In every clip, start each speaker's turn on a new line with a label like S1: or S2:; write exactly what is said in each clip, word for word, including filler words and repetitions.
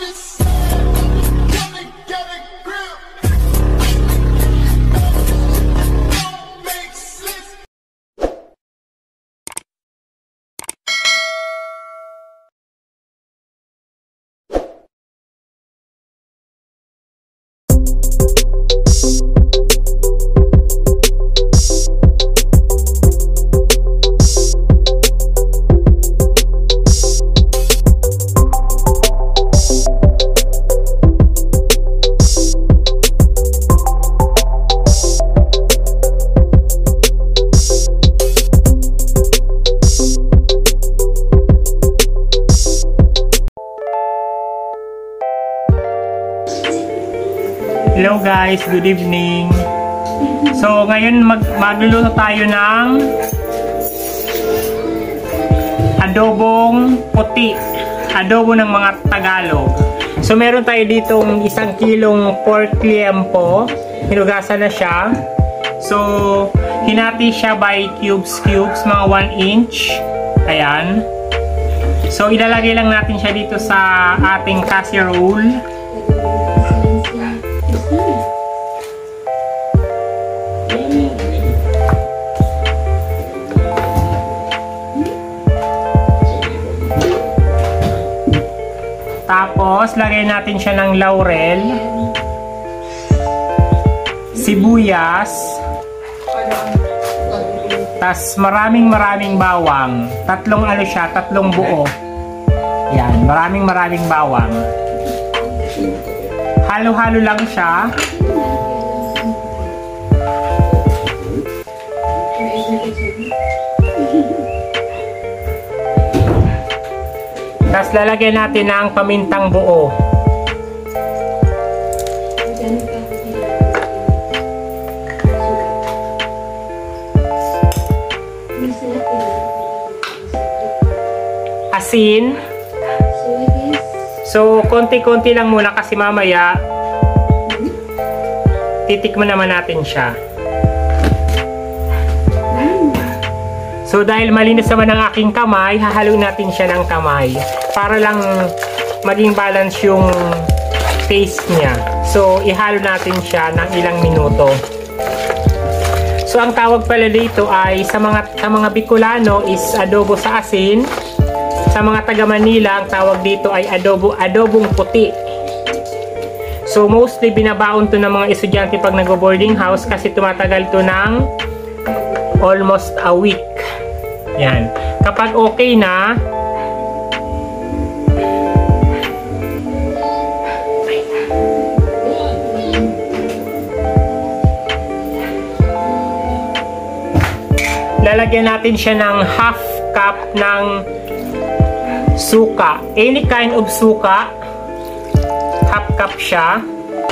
S1: Hello guys, good evening. So ngayon mag magluluto tayo ng adobong puti, adobo ng mga Tagalog. So meron tayo ditong isang kilong pork liempo, hinugasan na siya. So hinati siya by cubes cubes, mga one inch. Ayan. So ilalagay lang natin siya dito sa ating casserole. Tapos, lagay natin siya ng laurel, sibuyas, tas maraming maraming bawang. Tatlong ano siya, tatlong buo. Yan, maraming maraming bawang. Halo-halo lang siya. Tapos lalagyan natin ng pamintang buo. Asin. So, konti-konti lang muna kasi mamaya titikman naman natin siya. So, dahil malinis naman ang aking kamay, hahalo natin siya ng kamay para lang maging balance yung taste niya. So, ihalo natin siya ng ilang minuto. So, ang tawag pala dito ay sa mga, sa mga Bicolano is adobo sa asin. Sa mga taga Manila, ang tawag dito ay adobo, adobong puti. So, mostly binabaon to ng mga estudyante pag nag-boarding house kasi tumatagal to ng almost a week. Yan. Kapag okay na, lalagyan natin siya ng half cup ng suka. Any kind of suka. Half cup siya.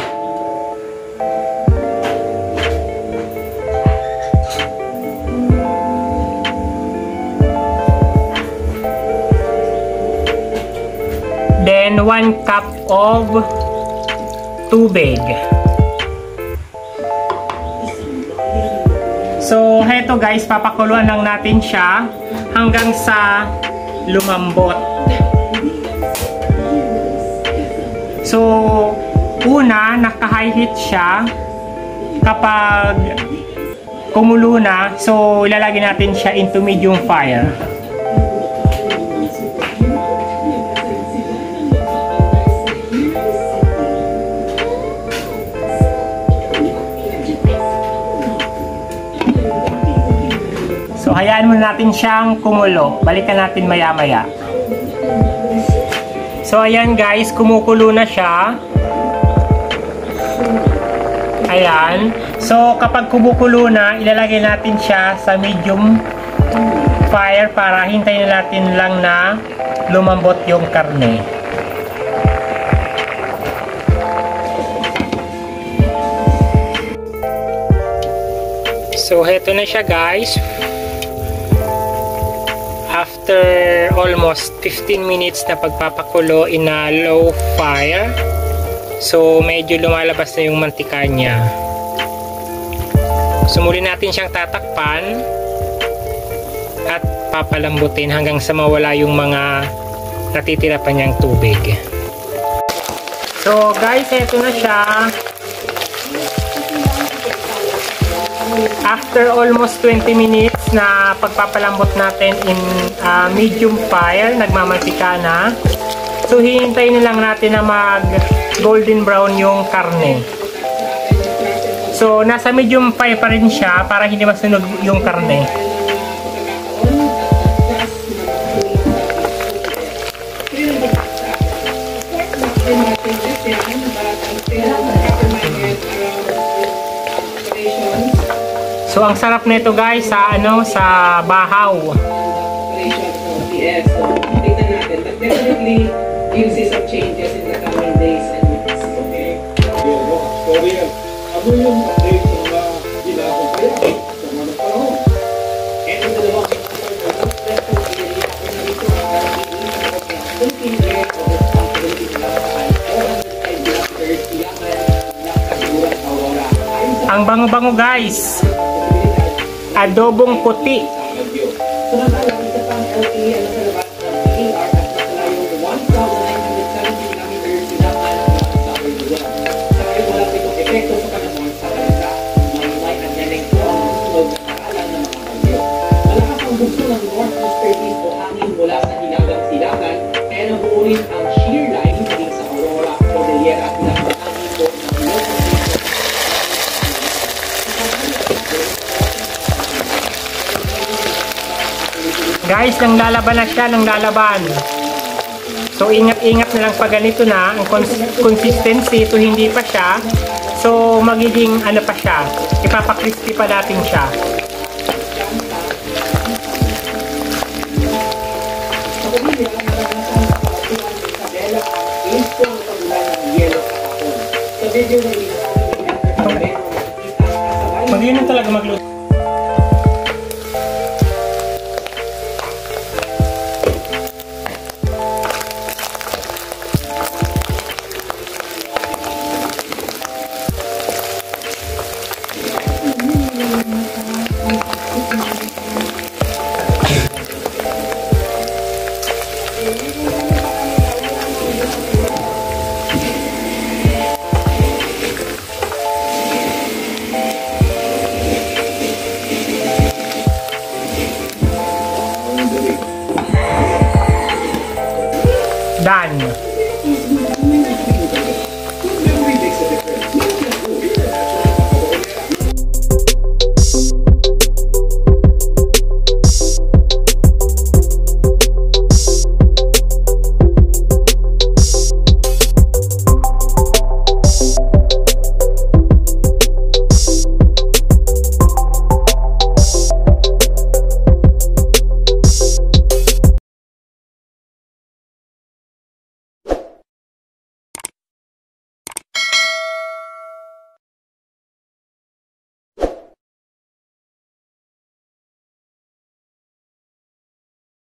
S1: Then, one cup of tubig. So, heto guys, papakuluan lang natin siya hanggang sa lumambot. So, una, naka-high heat siya. Kapag kumulo na, so, ilalagay natin siya into medium fire. So, hayaan muna natin siyang kumulo. Balikan natin maya-maya. So, ayan guys, kumukulo na siya. Ayan. So, kapag kumukulo na, ilalagay natin siya sa medium fire para hintayin natin lang na lumambot yung karne. So, heto na siya guys. After almost fifteen minutes na pagpapakulo in a low fire, so medyo lumalabas na yung mantika niya. So muli natin siyang tatakpan at papalambutin hanggang sa mawala yung mga natitira pa niyang tubig. So guys, eto na siya. After almost twenty minutes na pagpapalambot natin in uh, medium fire, nagmamantika na. So hihintayin lang natin na mag golden brown yung karne. So nasa medium fire pa rin siya para hindi masunog yung karne. So ang sarap nito guys sa ano sa bahaw.
S2: Yes, so tingnan natin. But definitely you'll see some changes in the coming days and weeks. Okay.
S3: So yan, ano yung update sa mga ginagawa kaya sa mga panahon?
S2: And in the long
S1: ang bango-bango guys. Adobong puti.
S2: So natala, isa pang L T E ano sa labas ng P R at nakalayong one thousand nine hundred seventy kilometers silangan ng Southern Luzon. Sa ngayon wala pa itong epekto sa panahon sa bansa. May light at yaneng po ang susunod na kaalan ng mga bagyo. Malakas ang bugso ng North East o hangin mula sa hilagang silangan kaya nabuurin ang shear line hanggang sa Aurora, Cordillera at pinakahangin po ng Ilocos.
S1: Guys, nang lalaban na siya, nang lalaban. So, ingat-ingat na lang pag ganito na. Ang cons consistency, ito hindi pa siya. So, magiging ano pa siya. Ipapakrispy pa natin siya. Mag-inom talaga magluto. Done.